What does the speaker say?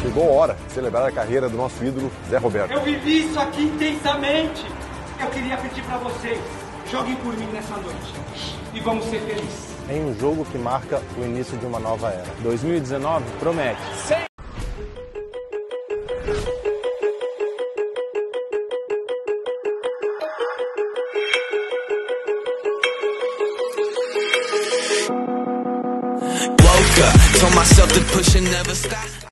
Chegou a hora de celebrar a carreira do nosso ídolo, Zé Roberto. Eu vivi isso aqui intensamente. Eu queria pedir pra vocês, joguem por mim nessa noite e vamos ser felizes. Em um jogo que marca o início de uma nova era. 2019 promete. Woke up, told myself to push and never stop.